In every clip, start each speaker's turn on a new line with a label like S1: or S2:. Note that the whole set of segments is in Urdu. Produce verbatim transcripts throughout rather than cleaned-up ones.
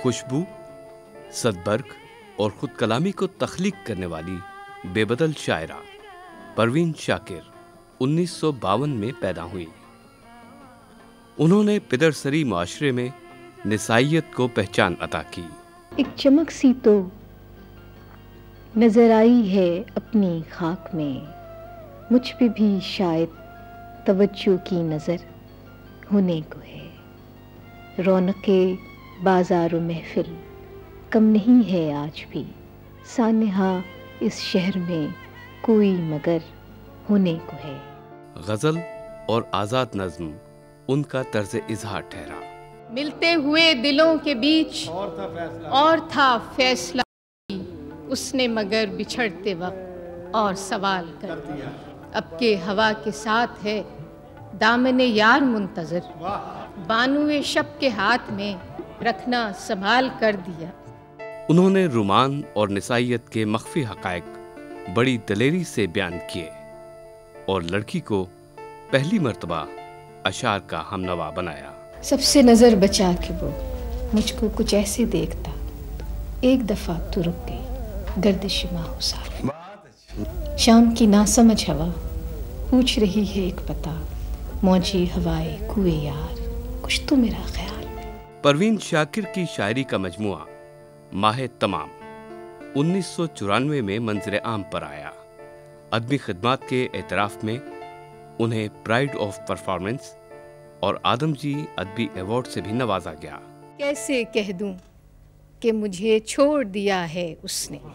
S1: خوشبو، صدبرگ اور خود کلامی کو تخلیق کرنے والی بے بدل شاعرہ پروین شاکر انیس سو باون میں پیدا ہوئی۔ انہوں نے پدرسری معاشرے میں نسائیت کو پہچان عطا کی۔
S2: ایک چمک سی تو نظر آئی ہے اپنی خاک میں، مجھ پہ بھی شاید توجہ کی نظر ہونے کو ہے۔ رونق بازار و محفل کم نہیں ہے آج بھی، سانحہ اس شہر میں کوئی مگر ہونے کو ہے۔
S1: غزل اور آزاد نظم ان کا طرز اظہار ٹھہرا۔
S3: ملتے ہوئے دلوں کے بیچ اور تھا فیصلہ، اس نے مگر بچھڑتے وقت اور سوال کر دیا۔ اب کے ہوا کے ساتھ ہے دامن یار منتظر، بانوئے شب کے ہاتھ میں رکھنا سنبھال کر دیا۔
S1: انہوں نے رومان اور نسائیت کے مخفی حقائق بڑی دلیری سے بیان کیے اور لڑکی کو پہلی مرتبہ اشعار کا ہمنوا بنایا۔
S2: سب سے نظر بچا کے وہ مجھ کو کچھ ایسے دیکھتا، ایک دفعہ تو رک گئی گردش ماہ سال۔ شام کی ناسمجھ ہوا پوچھ رہی ہے ایک پتہ، موجی ہوائے کوئے یار کچھ تو میرا خیال میں۔
S1: پروین شاکر کی شاعری کا مجموعہ ماہ تمام انیس سو چورانوے میں منظر عام پر آیا۔ ادبی خدمات کے اعتراف میں انہیں پرائڈ آف پرفارمنس اور آدم جی ادبی ایوارڈ سے بھی نوازا گیا۔
S3: کیسے کہہ دوں کہ مجھے چھوڑ دیا ہے اس نے،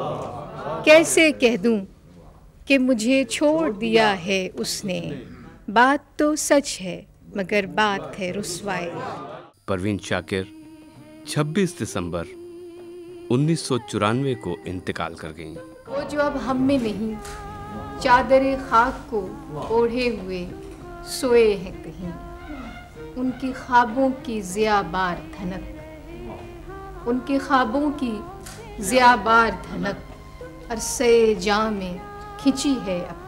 S3: کیسے کہہ دوں کہ مجھے چھوڑ دیا ہے اس نے، بات تو سچ ہے مگر بات ہے رسوائی۔
S1: پروین شاکر چھبیس دسمبر انیس سو چورانوے کو انتقال کر گئیں۔
S3: وہ جو اب ہم میں نہیں، چادر خاک کو اوڑھے ہوئے سوئے ہیں کہیں، ان کی خوابوں کی ضیاء بار دھنک، ان کی خوابوں کی ضیاء بار دھنک عرصے جاں میں کھنچی ہے اب